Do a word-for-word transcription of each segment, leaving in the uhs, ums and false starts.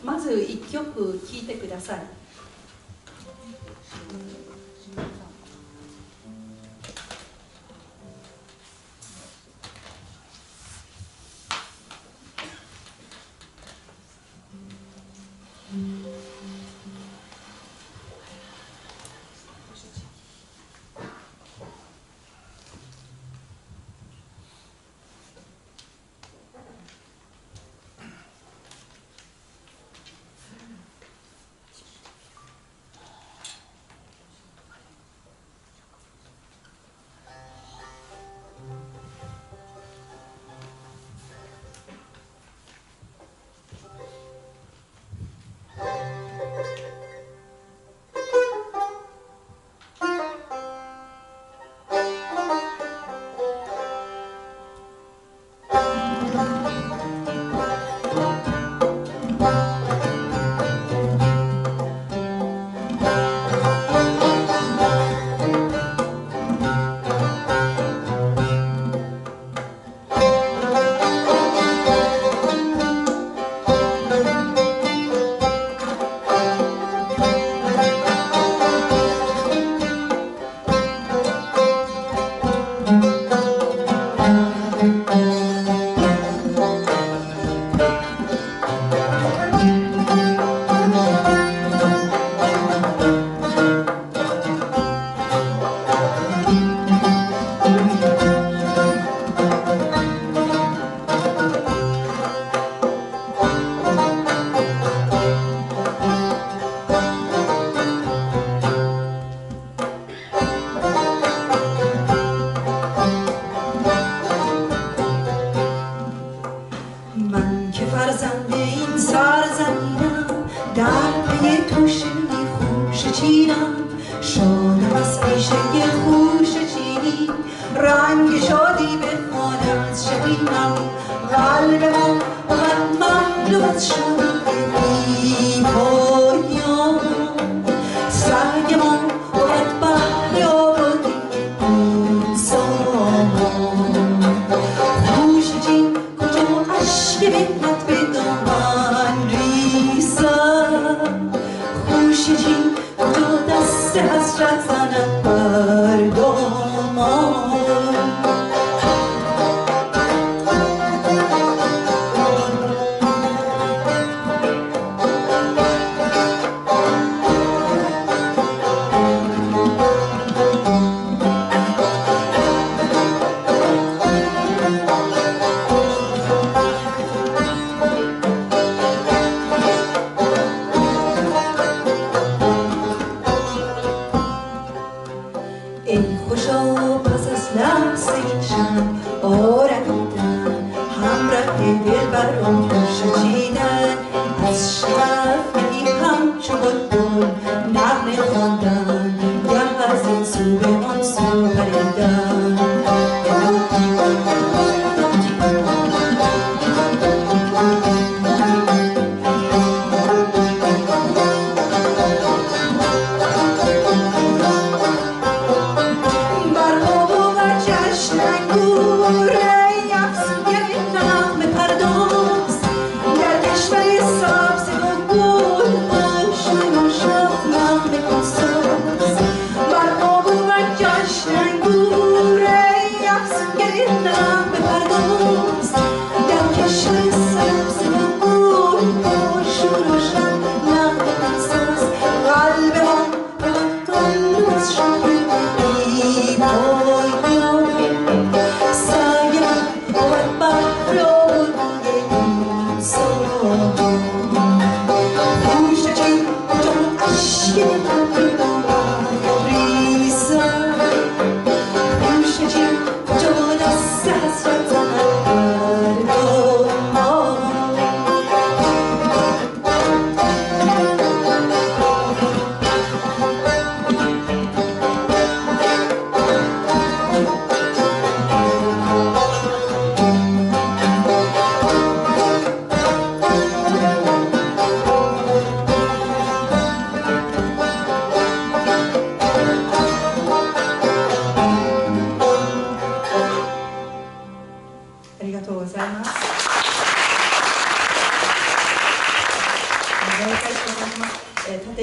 まずいっきょく聴いてください。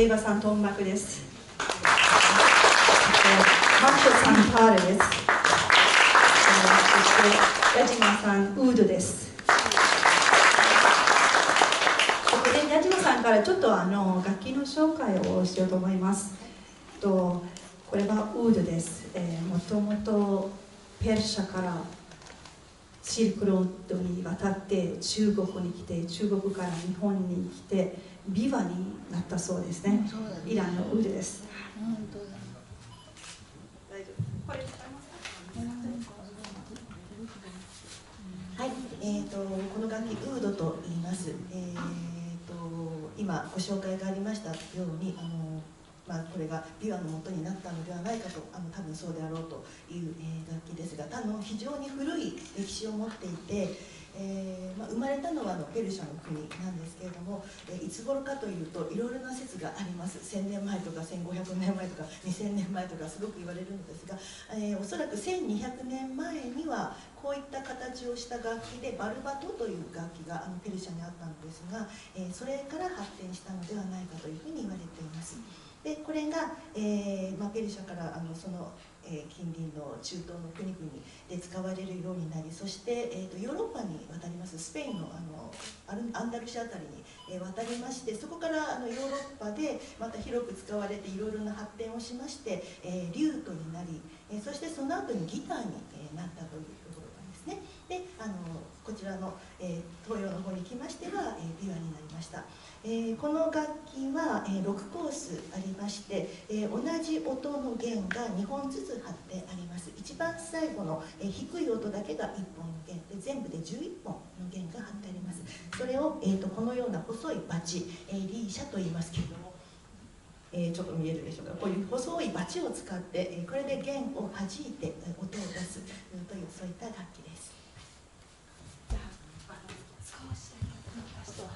レイバさんトンマクです。マットさんタールです。そしてヤジマさんウードです。ここでヤジマさんからちょっとあの楽器の紹介をしようと思います。とこれはウードです。えー、もともとペルシャからシルクロードに渡って中国に来て、中国から日本に来てビワになったそうですね。うん、イランのウードです。うん、どうだ大丈夫。これ使いますか？はい、えーと、この楽器ウードと言います。えーと、今ご紹介がありましたように、あのまあ、これが琵琶の元になったのではないかと、あの多分そうであろうという、えー、楽器ですが、あの非常に古い歴史を持っていて、えーまあ、生まれたのはあのペルシャの国なんですけれども、えー、いつ頃かというといろいろな説があります。せんねんまえとかせんごひゃくねんまえとかにせんねんまえとかすごく言われるのですが、えー、おそらくせんにひゃくねんまえにはこういった形をした楽器でバルバトという楽器があのペルシャにあったのですが、えー、それから発展したのではないかというふうに言われています。でこれが、えーまあ、ペルシャからあのその、えー、近隣の中東の国々で使われるようになり、そして、えー、とヨーロッパに渡りますスペインの、あのアンダルシアあたりに、えー、渡りまして、そこからあのヨーロッパでまた広く使われていろいろな発展をしまして、えー、リュートになり、えー、そしてその後にギターに、えー、なったというところなんですね。であのこちらの、えー、東洋の方に来ましては、えー、琵琶になりました。えー、この楽器は、えー、ろくコースありまして、えー、同じ音の弦がにほんずつ張ってあります。一番最後の、えー、低い音だけがいっぽんの弦で、全部でじゅういっぽんの弦が張ってあります。それを、えー、とこのような細いバチ、えー、リーシャと言いますけれども、えー、ちょっと見えるでしょうか。こういう細いバチを使って、えー、これで弦を弾いて、えー、音を出すという、そういった楽器です。じゃあ、あの少しだけ抜きますと、はい。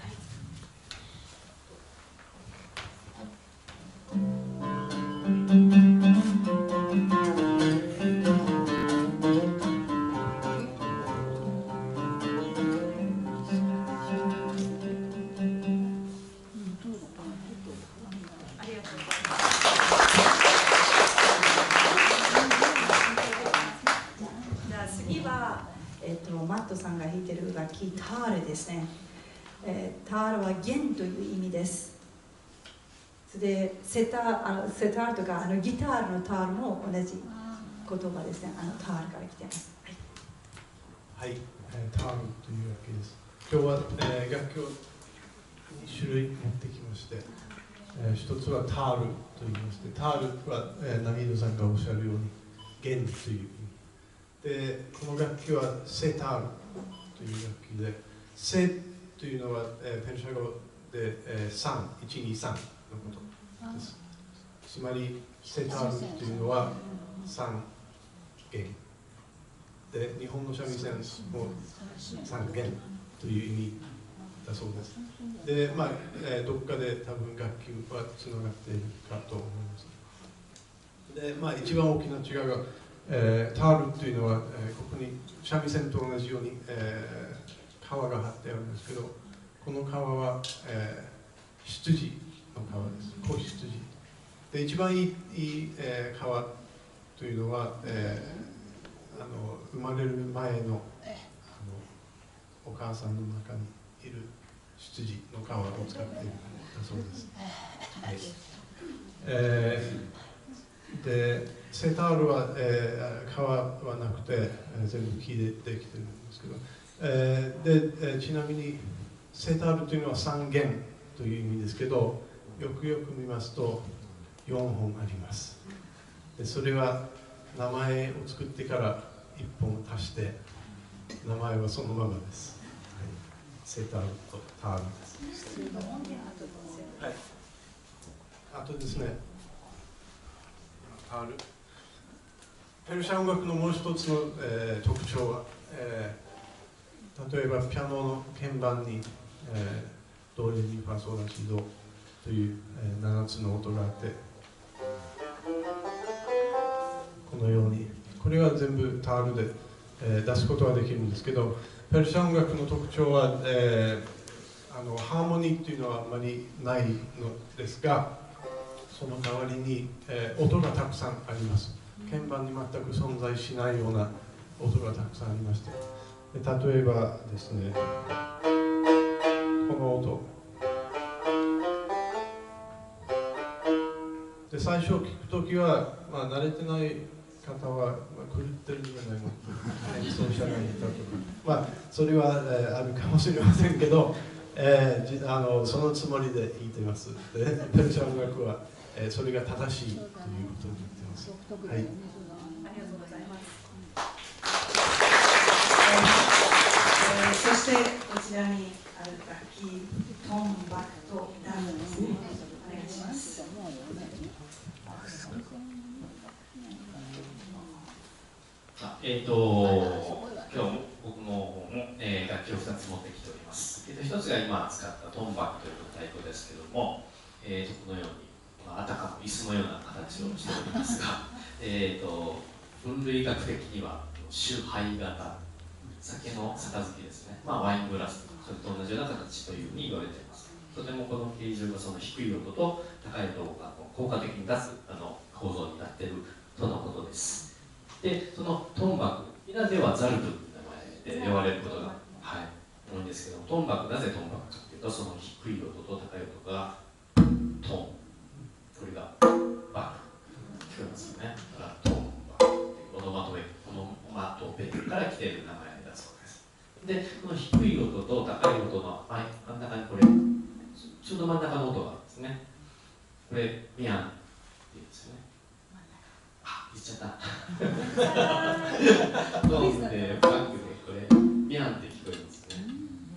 マットさんが弾いてる楽器、タールですね。えー、タールは弦という意味です。で、セター、あのセタールとかあのギターのタールも同じ言葉ですね。あのタールから来ています。 はい、はい、タールというわけです。今日は、えー、楽器をにしゅるい持ってきまして、えー、一つはタールと言いまして、タールは、えー、ナミードさんがおっしゃるように弦という意味で、この楽器はセタールという楽器で、セというのは、えー、ペルシャ語で、えー、さん、いち、に、さんのことです。つまりセタールというのはさん弦で、日本の三味線もさん弦という意味だそうです。で、まあ、えー、どこかで多分楽器はつながっているかと思います。で、まあ、一番大きな違いが、えー、タールというのは、えー、ここに三味線と同じように、えー、皮が張ってあるんですけど、この皮は、えー、羊の皮です。子羊で、一番いい、いいえー、皮というのは、えー、あの生まれる前の、あのお母さんの中にいる羊の皮を使っているんだそうです。はい、えー、でセタールは、えー、皮はなくて、えー、全部木でできてるんですけど、えー、で、えー、ちなみにセタールというのは三弦という意味ですけど、よくよく見ますとよんほんあります。でそれは名前を作ってからいっぽん足して名前はそのままです。はい、セタールとタールです。はい、あとですね、タールペルシャ音楽のもう一つの、えー、特徴は、えー、例えばピアノの鍵盤に、えー、ドレミファソラシドという、えー、ななつの音があって、このようにこれは全部タールで、えー、出すことができるんですけど、ペルシャ音楽の特徴は、えー、あのハーモニーというのはあまりないのですが、 その代わりに、えー、音がたくさんあります。鍵盤に全く存在しないような音がたくさんありまして、で例えばですね、この音で最初聞くときは、まあ、慣れてない方は、まあ、狂ってるんじゃないの演奏者がいたとか、まあ、それは、えー、あるかもしれませんけど、えー、あのそのつもりで弾いてます。でペルシャ音楽は、えー、それが正しいということになっています。はい、ありがとうございます。えー、そしてこちらにある楽器、トンバクとダムですね。お願いします。 あえーと今日も僕の方も、えー、楽器をふたつ持ってきております。えー、とひとつが今使ったトンバクという太鼓ですけども、えー、とこのように、まあ、あたかも椅子のような形をしておりますが、えー、と分類学的には酒杯型、酒の杯ですね、まあ、ワイングラスとかそれと同じような形というふうに言われています。とてもこの形状がその低い音と高い音が効果的に出すあの構造になっているとのことです。で、そのトンバク、稲ではザルブという名前で呼ばれることが、はい、多いんですけども、トンバク、なぜトンバクかというと、その低い音と高い音がトン、これがバク、聞こえますよね。だからトンバクっていうオノマトペ、オノマトペから来ている名前だそうです。で、この低い音と高い音の真ん中にこれ、ちょうど真ん中の音があるんですね。これ、ミャンって言うんですよね。あ、言っちゃった。トーンで、バックで、これ、ミャンって聞こえますね。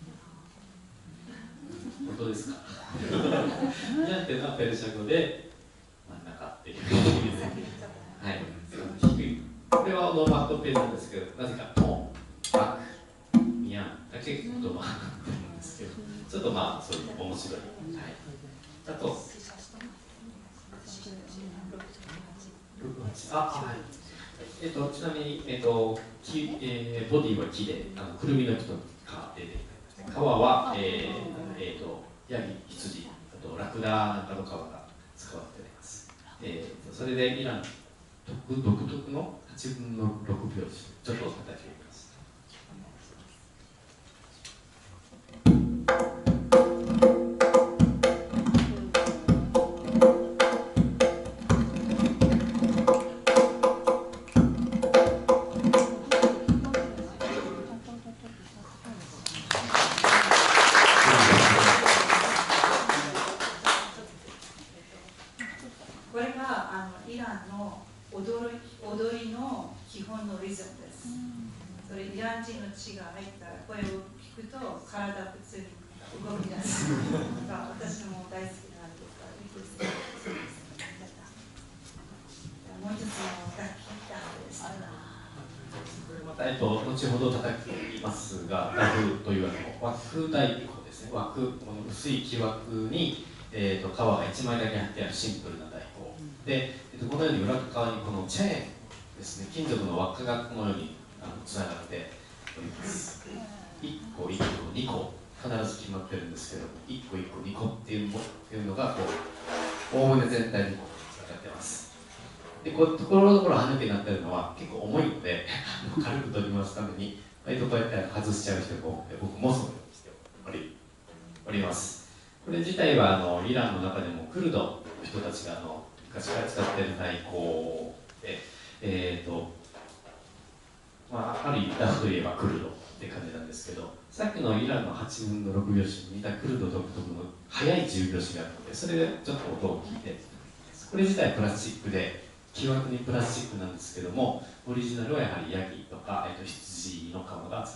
本当ですか？ミャンっていうのはペルシャ語で真ん中っていう意味です。はい。低い。これはオノマトペなんですけど、なぜかトーン、バック、ミャンだけ言葉になってるんですけど、ちょっとまあ、そういう面白い。はい。あと、あ、はい。えっと、ちなみに、えっと、木、えー、ボディは木で、あの、くるみの木とか出てきまして、皮は、えー、えー、と、ヤギ、羊、あと、ラクダなんかの皮が使われております。えー、それで、イラン独特のはちぶんのろく拍子、ちょっと叩いてみます。えっと、後ほど叩きますが、ラフという枠太鼓ですね。枠、この薄い木枠に、えー、と皮がいちまいだけ貼ってあるシンプルな太鼓で、えー、とこのように裏側にこのチェーンですね、金属の輪っかがこのようにつながっております。いっこ、いっこ、にこ、必ず決まってるんですけど、いっこ、いっこ、にこっていうのがこう、おおむね全体にこうつながってます。でこうところどころ歯抜けになってるのは結構重いので軽く取りますために割とこうやって外しちゃう人が多くて、僕もそうしておりおります。これ自体はあのイランの中でもクルドの人たちがあの昔から使っている太鼓で、えーとまあ、ある意味ラフといえばクルドって感じなんですけど、さっきのイランのはちぶんのろく拍子に似たクルド独特の速いじゅう拍子があるので、それでちょっと音を聞いて、これ自体プラスチックで木枠にプラスチックなんですけども、オリジナルはやはりヤギとか、えっと、羊の皮が使われています。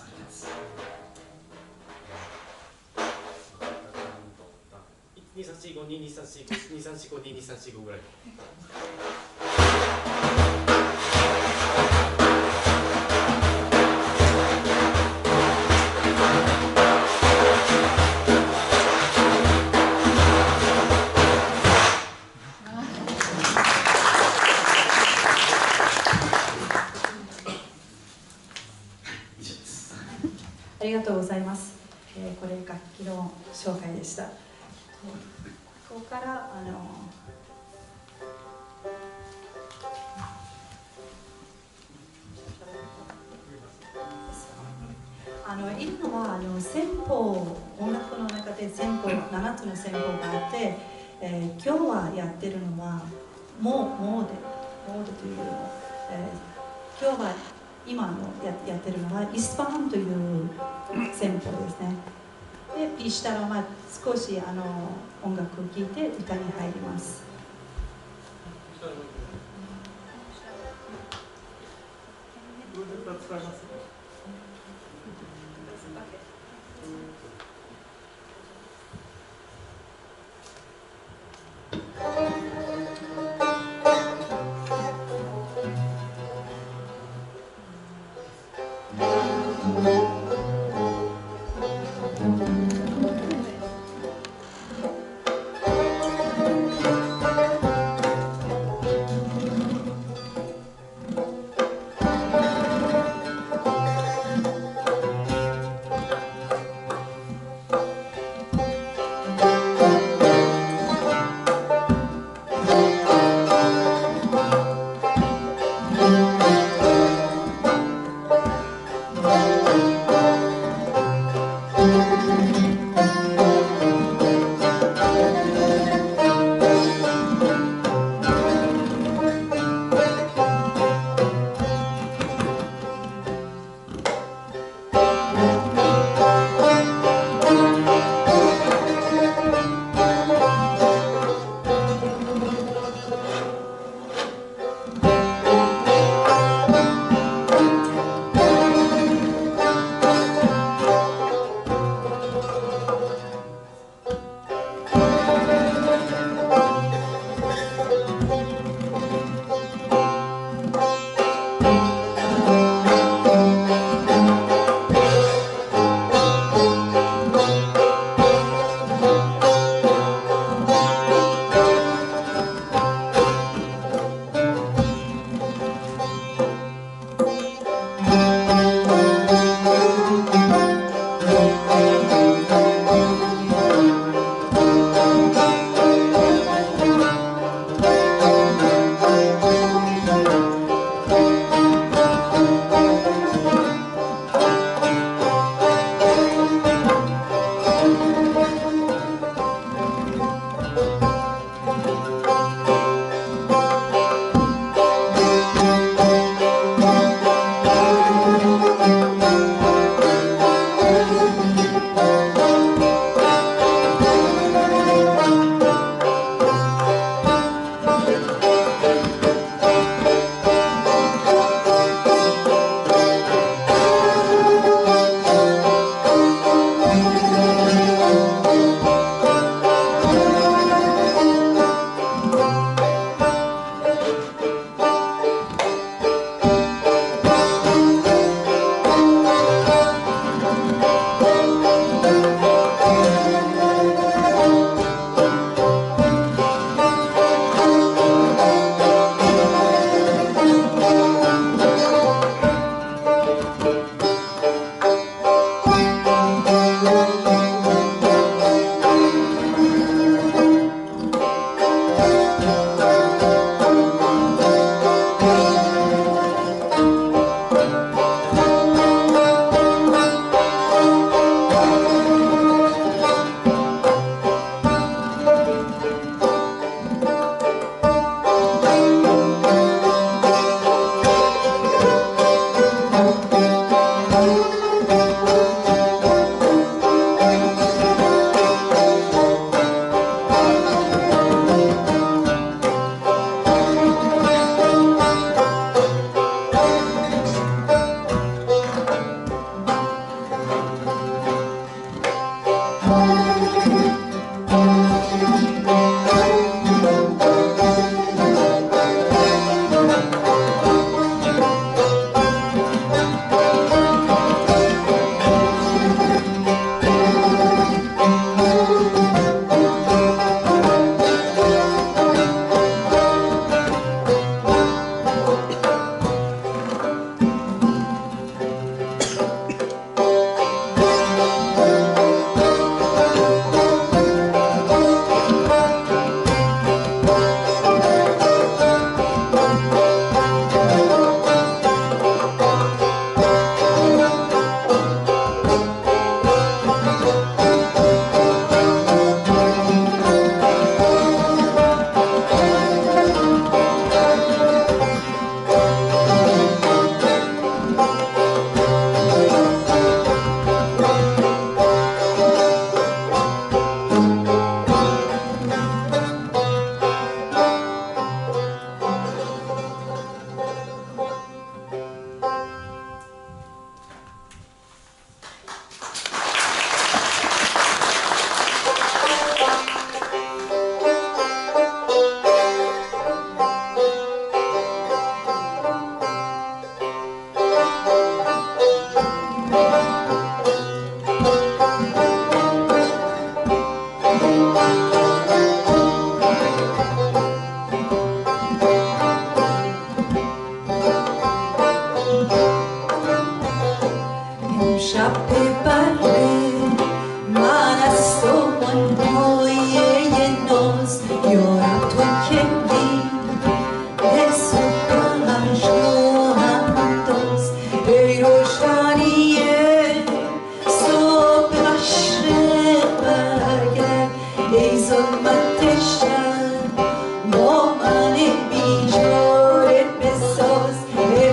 にさんしごににさんしごにさんしごににさんしごぐらい。 ありがとうございます。えー、これ楽器の紹介でした。ここからあののいるのはあの戦法、音楽の中で戦法、ななつの戦法があって、えー、今日はやってるのはモモーデモーデというの、えー、今日は今の や, やってるのはイスパハンという戦法ですね。で、ピーしたら、まあ、少しあの音楽を聴いて歌に入ります。 使います。 Thank you.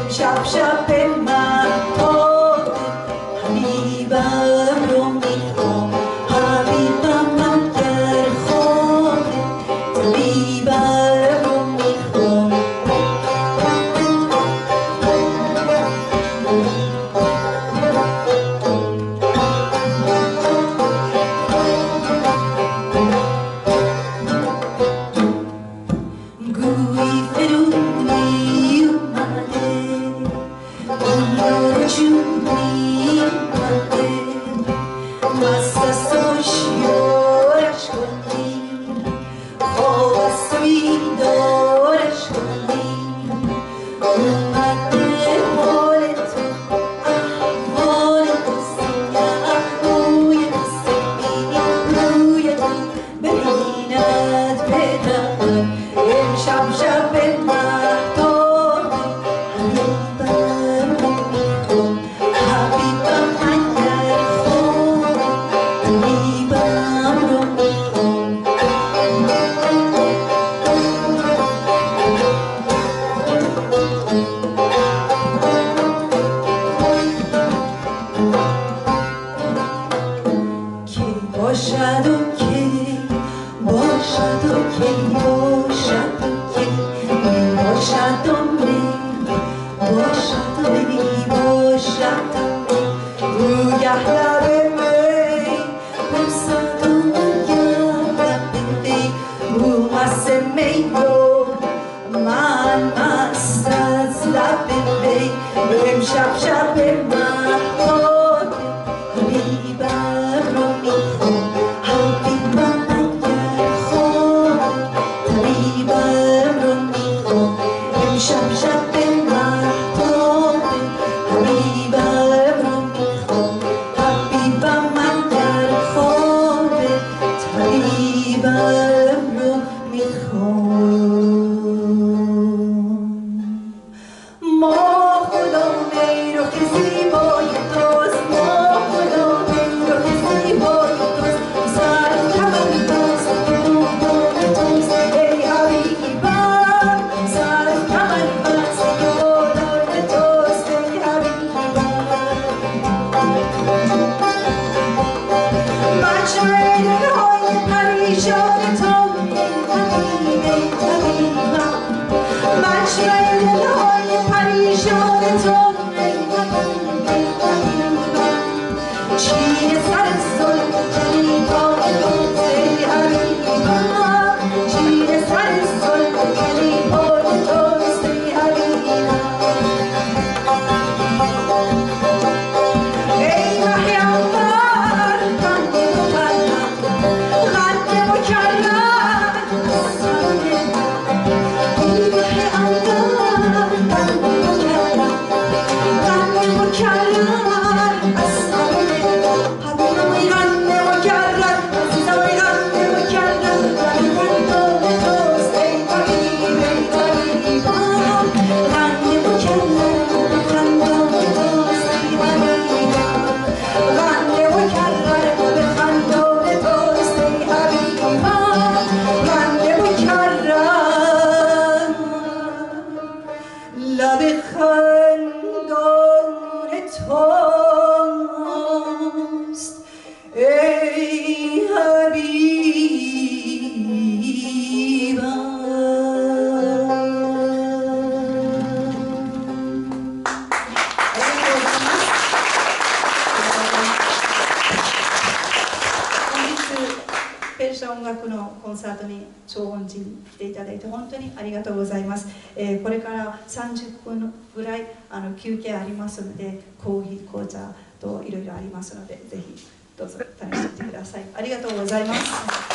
ペルシャ音楽のコンサートに超音痴に来ていただいて本当にありがとうございます、えー、これからさんじゅっぷんぐらいあの休憩ありますのでコーヒー紅茶といろいろありますのでぜひどうぞ試してみてください。ありがとうございます。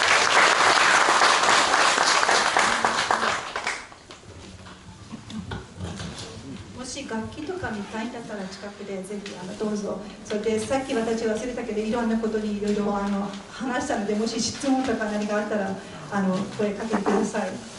もし楽器とか見たいんだったら近くでぜひあのどうぞ。それでさっき私忘れたけどいろんなことにいろいろあの話したのでもし質問とか何があったらあの声かけてください。